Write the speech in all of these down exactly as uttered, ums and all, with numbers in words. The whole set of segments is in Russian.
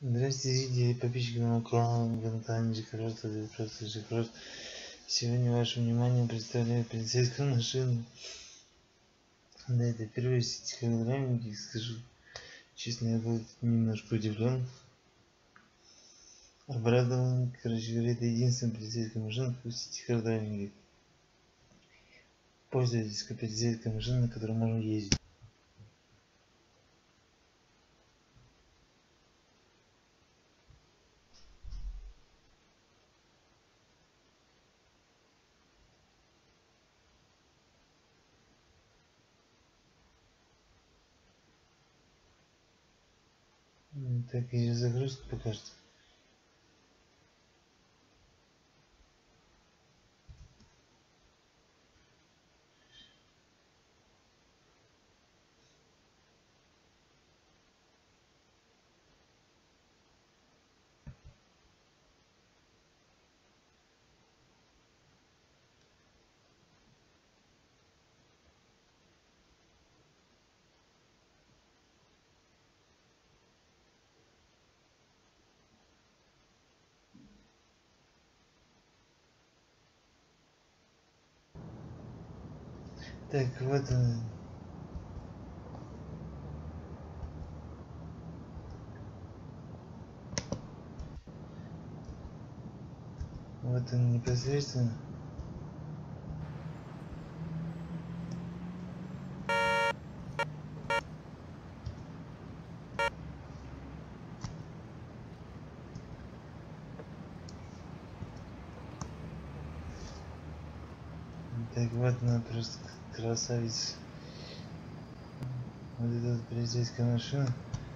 Здравствуйте, зрители, подписчики моего канала Гантани Джекарот, просто Джекарот. Сегодня ваше внимание представляю полицейскую машину. Да, это первый сетикограммник, скажу честно, я был немножко удивлен. Обрадован, короче говоря, это единственная полицейская машина в сетикограммнике. Пользуйтесь полицейской машиной, на которой можно ездить. Так, и загрузка пока что. Так, вот он. Вот он непосредственно. Так вот она просто красавица. Вот эта вот полицейская машина.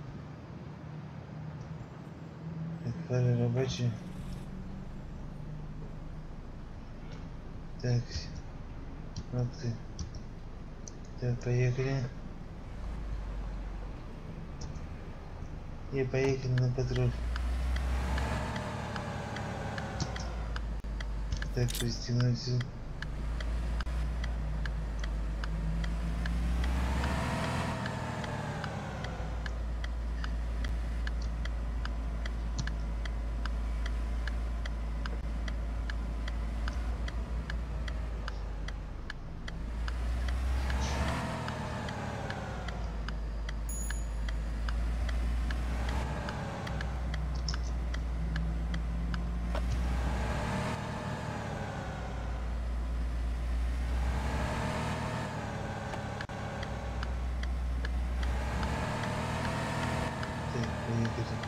Так, фары рабочие. Так, вот ты. Так, поехали. И поехали на патруль. Так, пристегнуть. Так, поехали.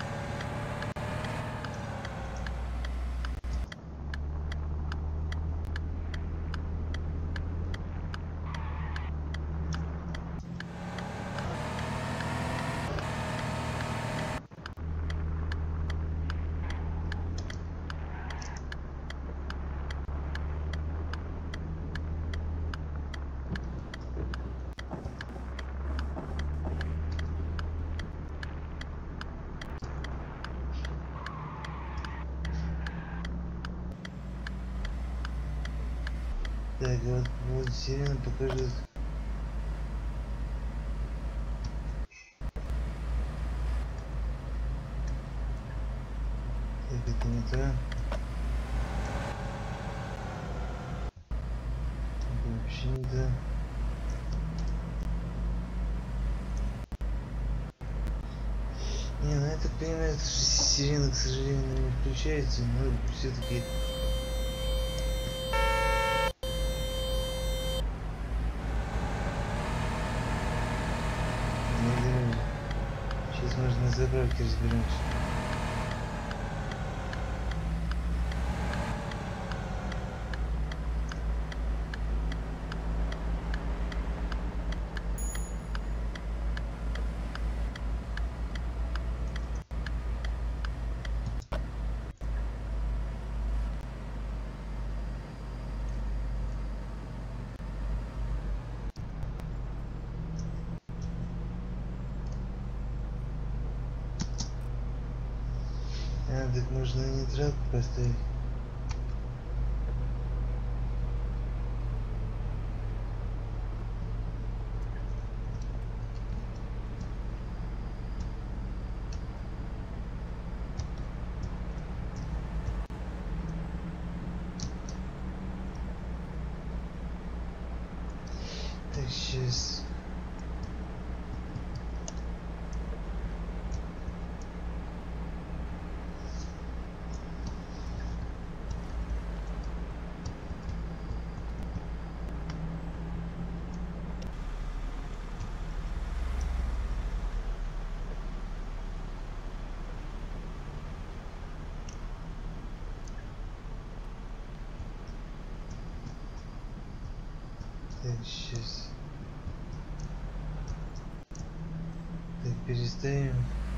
Так, вот, вот сирена покажет. Так, это не то. Это вообще не то. Не, ну я так понимаю, что сирена, к сожалению, не включается, но все-таки. Сейчас можно на заправке разберемся. А, так можно нейтралку поставить. Так, сейчас. Так, переставим.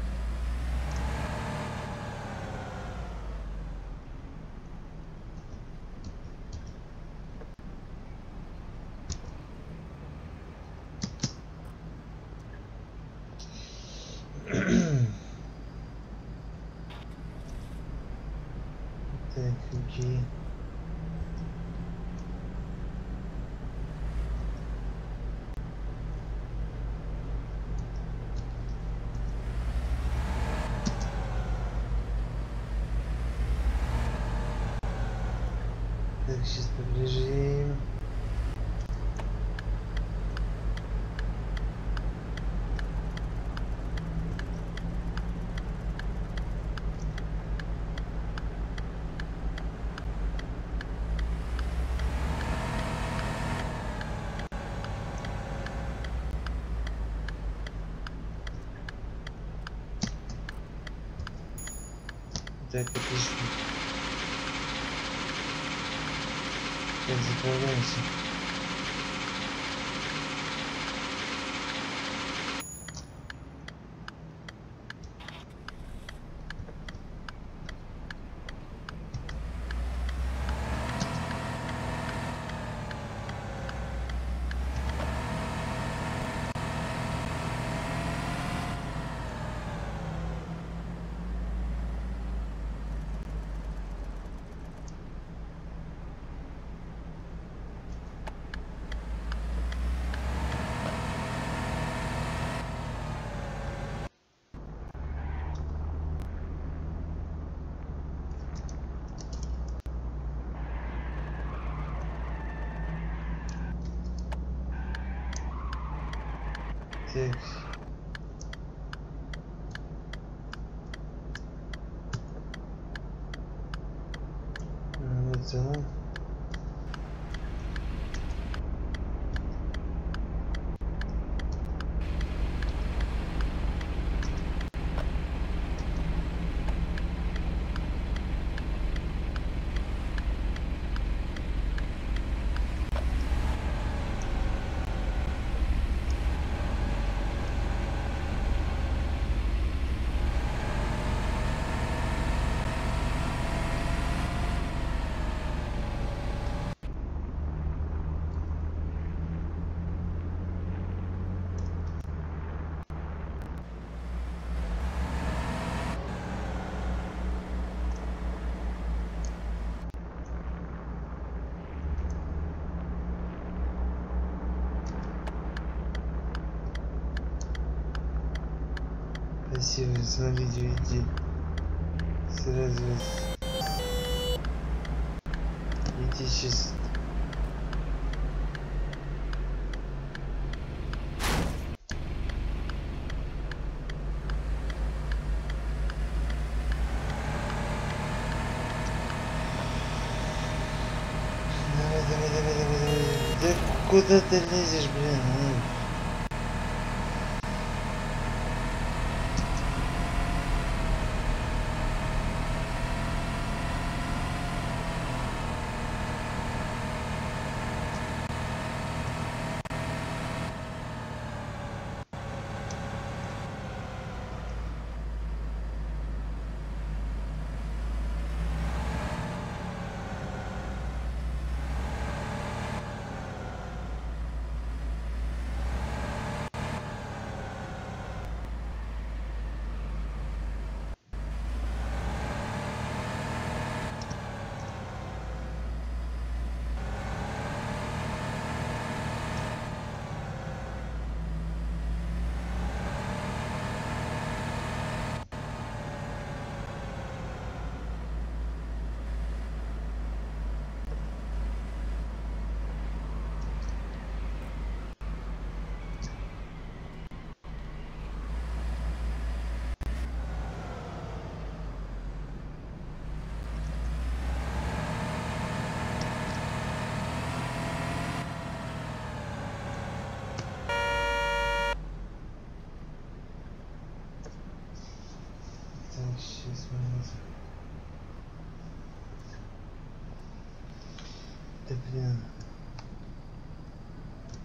Так, окей. Так, сейчас побежим. Так, отлично. Так, заправляемся. Так. Вот оно. Спасибо, смотрите, видите, сразу видите сейчас. Давай, давай, давай, давай, давай. Да куда ты лезешь, блин? Ну. Так, сейчас мы... Да блин.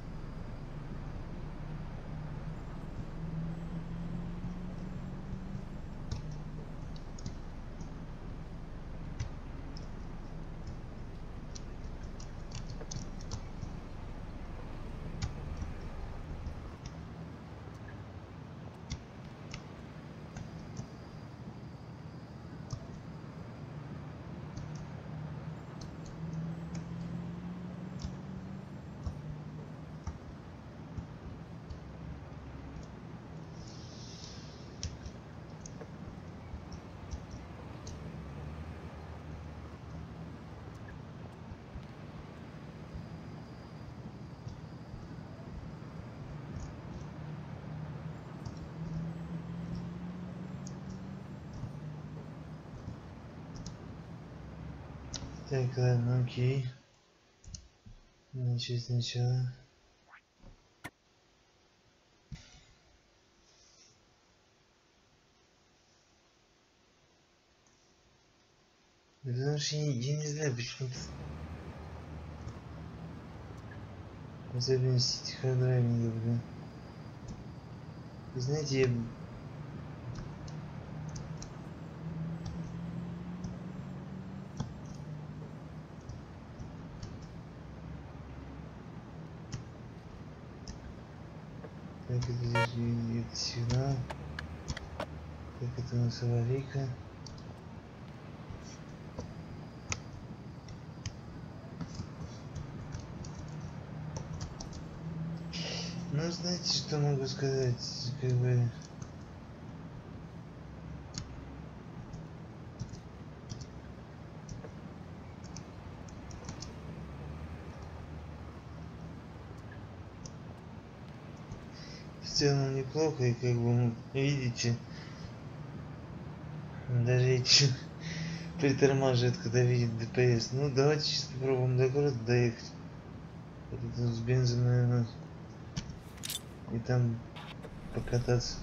Так, ладно, окей. Начать сначала. Да потому что я, я не знаю, почему-то... В особенности этих харддрайвингов, да. Вы знаете, я... Так, это здесь это сигнал. Так, это у нас аварийка. Ну, знаете, что могу сказать, как бы... В целом неплохо, и как бы, видите, даже эти притормаживает, когда видит ДПС. Ну, давайте сейчас попробуем до города доехать. Вот это с бензом, наверное, и там покататься.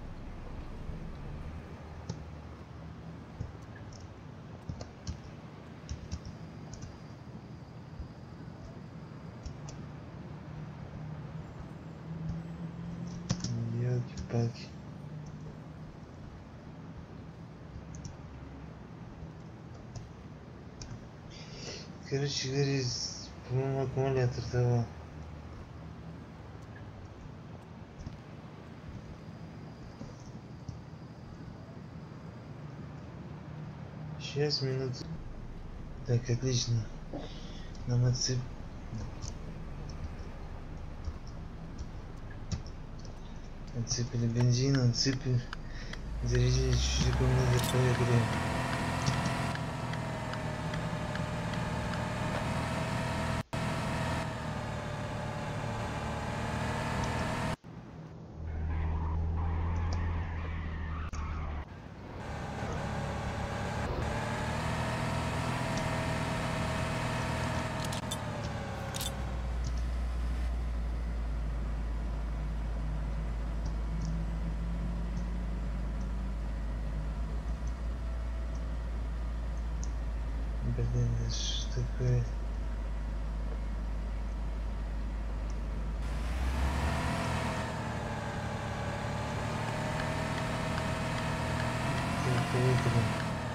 Елки-палки. Короче говоря, по-моему, аккумулятор того. Сейчас, минуту. Так, отлично. Нам отсып... Отсыпали бензин, отсыпали... Зарядили чуть-чуть аккумулятор, поехали. Блин, это что такое? Так, поехали.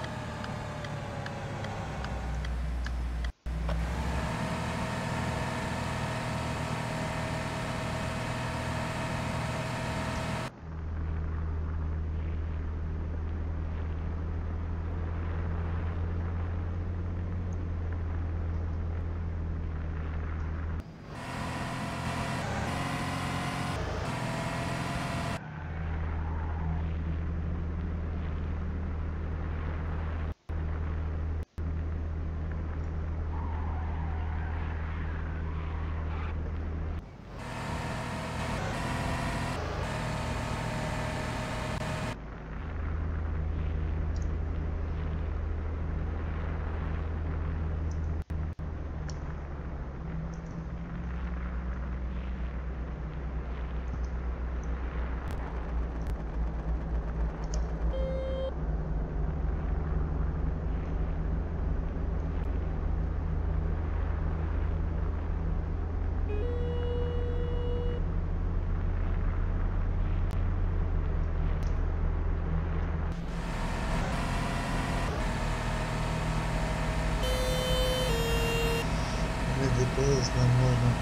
ДПС нам можно.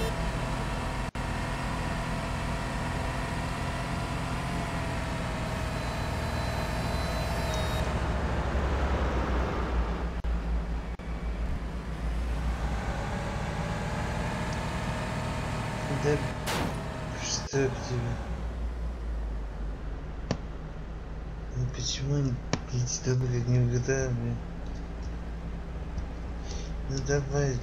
Да что к тебе? Ну почему не идти туда, как не в джи ти эй, блин? Ну давай.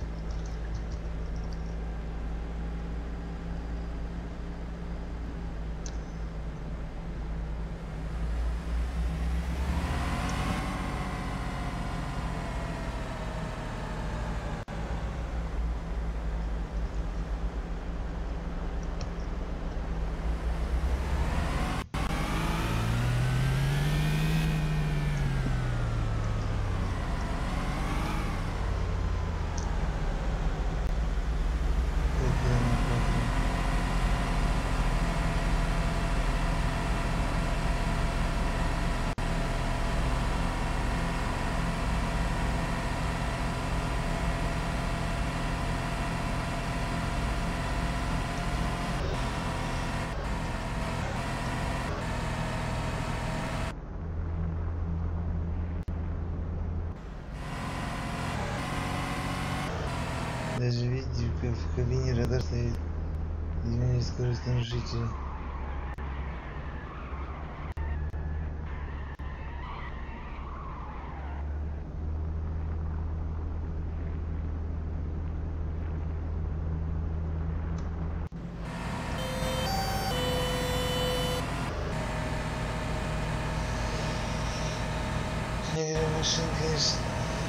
Даже видите, как в кабине радар стоит. Изменить скорость нарушителя. Я говорю, машин, конечно.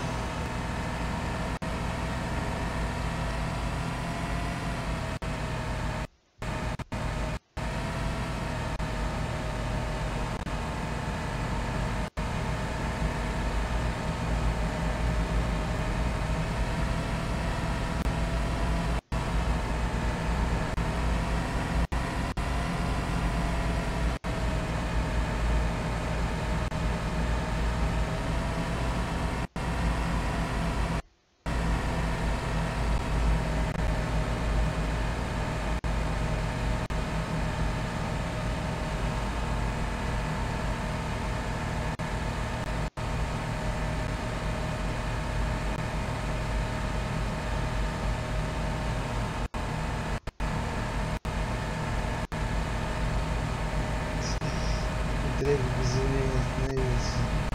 Трек без явления остановился.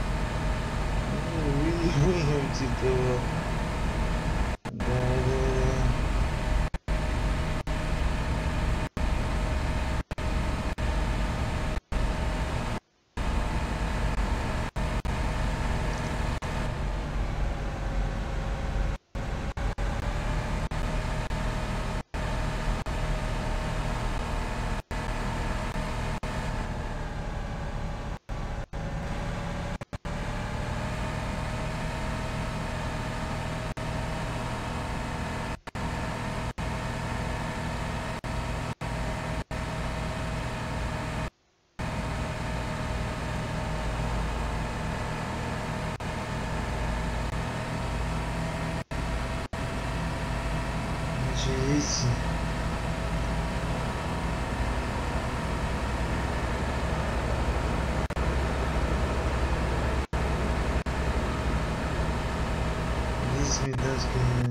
Ну, выйдем типа. Давай, давай, давай. Есть. Здесь меданским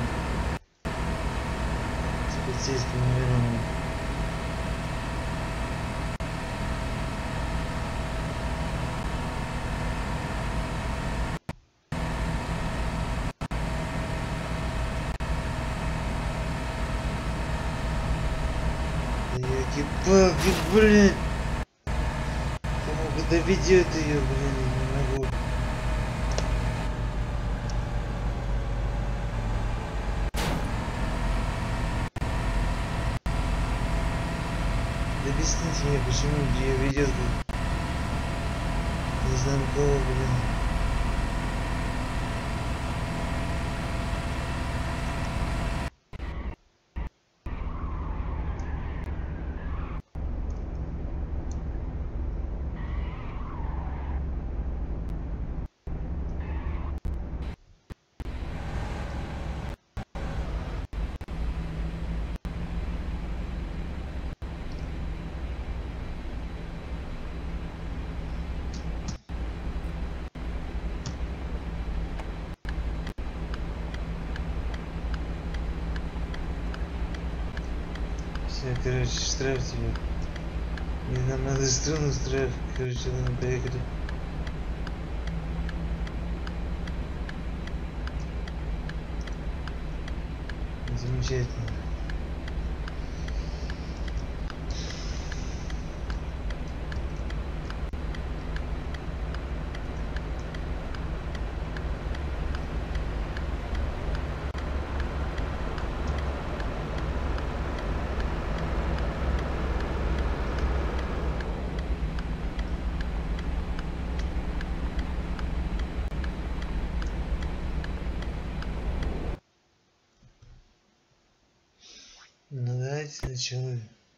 с полицейским номером. Ёлки-палки, блин! Кому доведет ее, блин, не могу. Да объясните мне, почему ее ведет, не знаю кого, блин. Все, короче, штраф тебе. И нам надо струну штраф. Короче, ладно, поехали. Замечательно. Ну давайте сначала.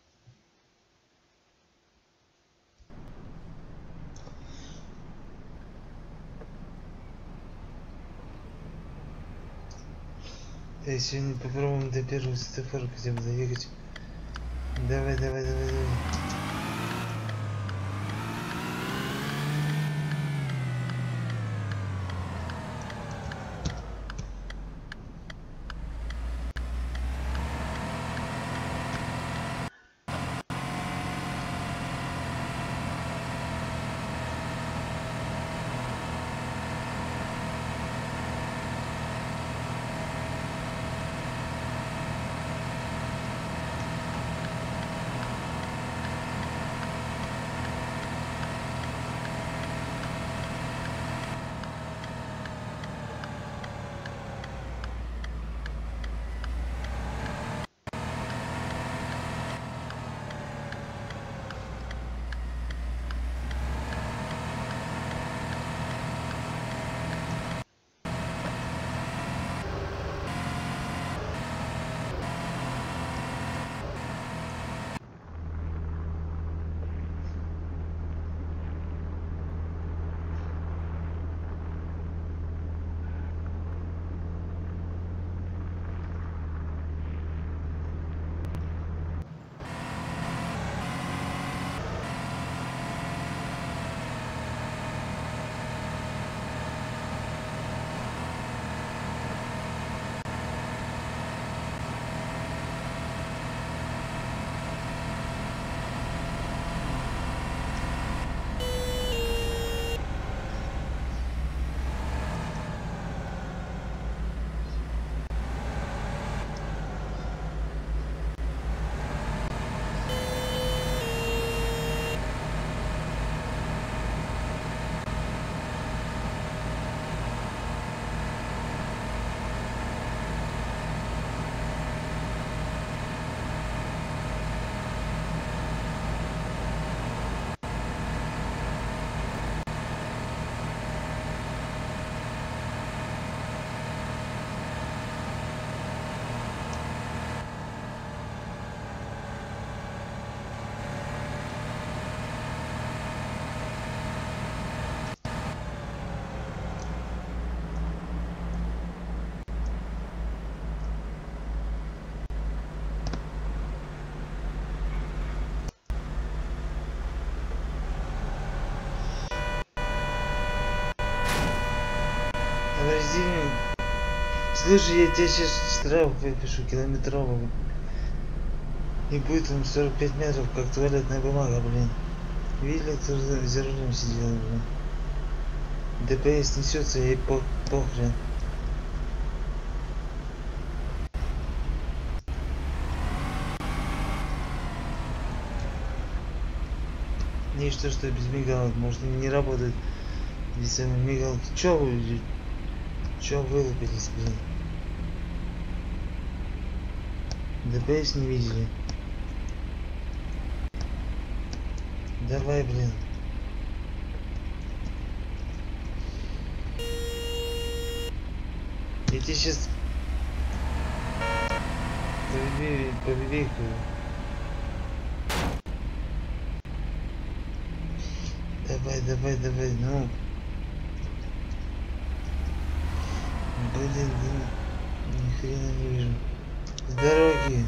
Да, сегодня попробуем до первого светофора хотя бы доехать. Давай, давай, давай, давай. Подожди. Слушай, я тебе сейчас штраф выпишу километровый. И будет там сорок пять метров, как туалетная бумага, блин. Видели, кто за, за рулем сидел, блин. ДПС несется, ей по, похрен. Не что, что без мигалок, может не работает. Без самой мигалки. Чё вы, чё вылупились, блин? ДПС не видели. Давай, блин. Я тебе сейчас побегаю. Давай, давай, давай, ну. Блин, да, ни хрена не вижу. С дороги.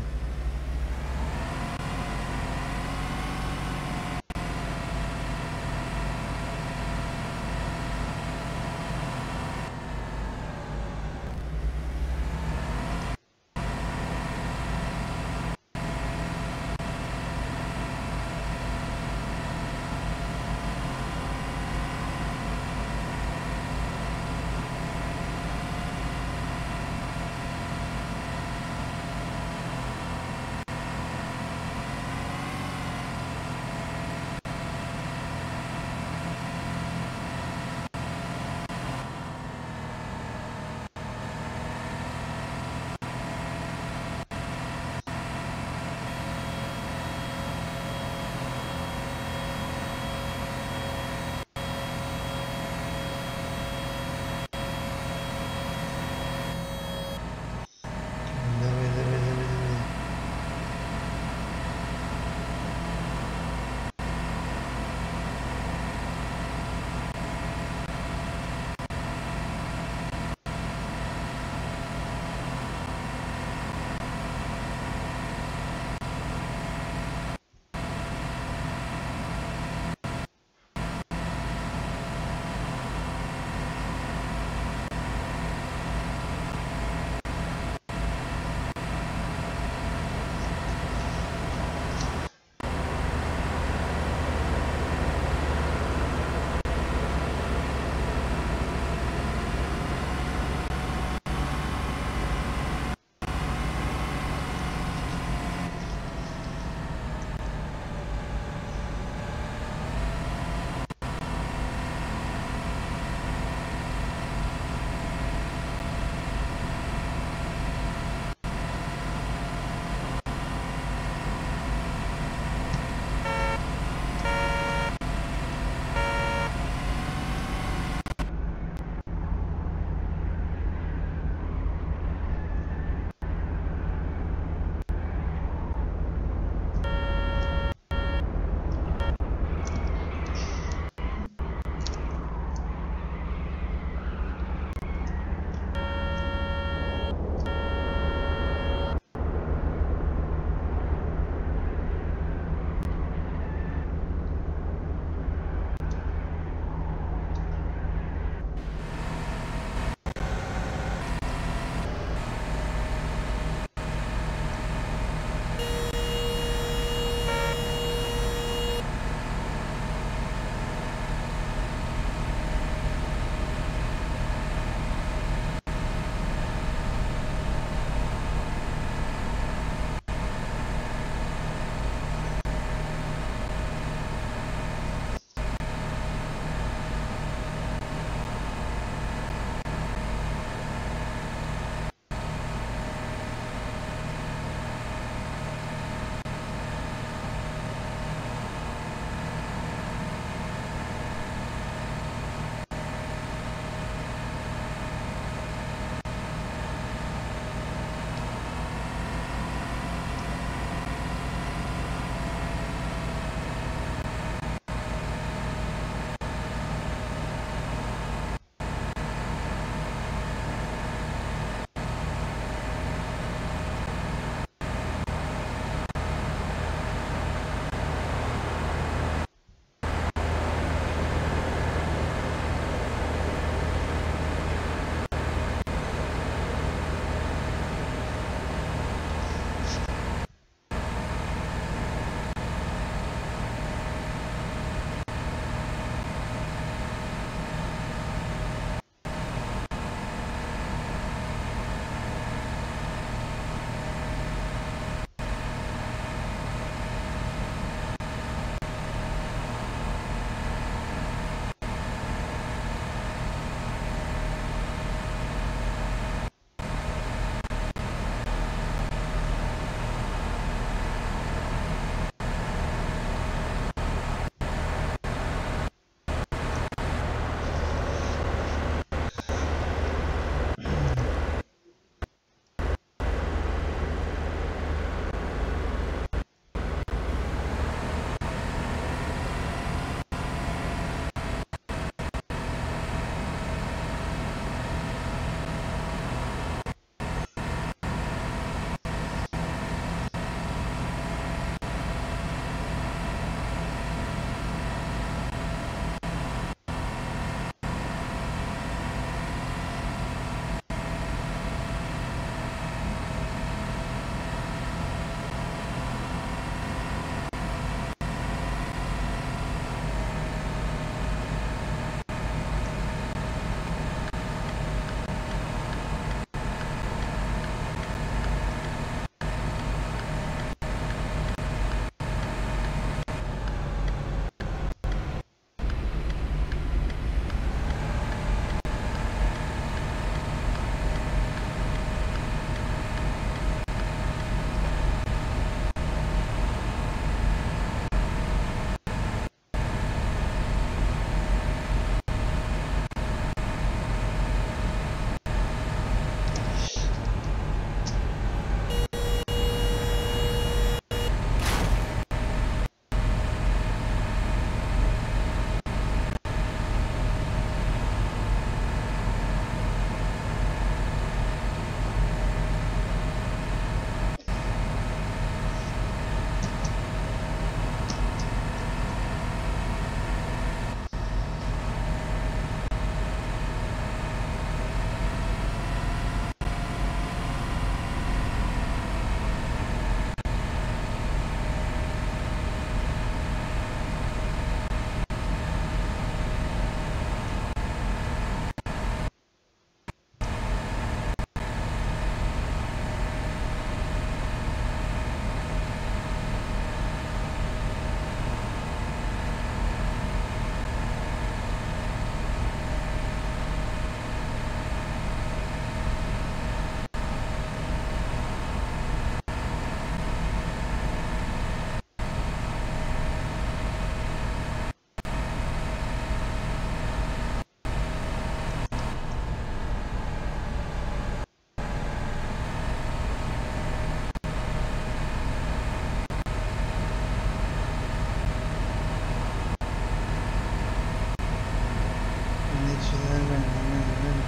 Еще нормально, нормально, нормально.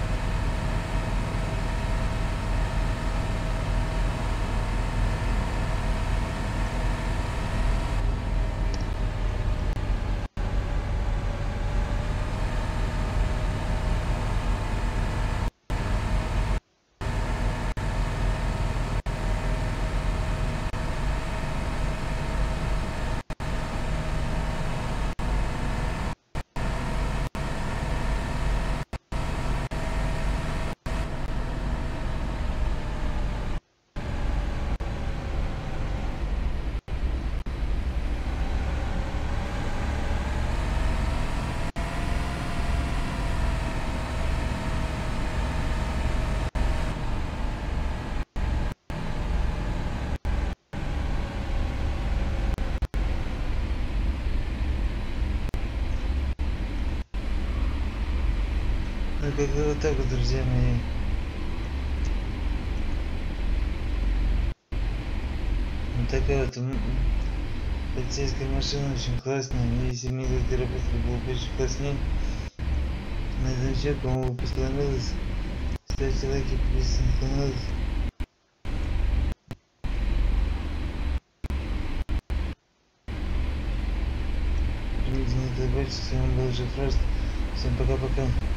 Ну как-то вот так вот, друзья мои. Вот такая вот полицейская машина, очень классная. Если мне как работали, было бы очень класснее. На этом все, кому выпуск понравился, ставьте лайки, подписывайтесь на канал. Жмите на колокольчик, с вами был Жефрост. Всем пока-пока.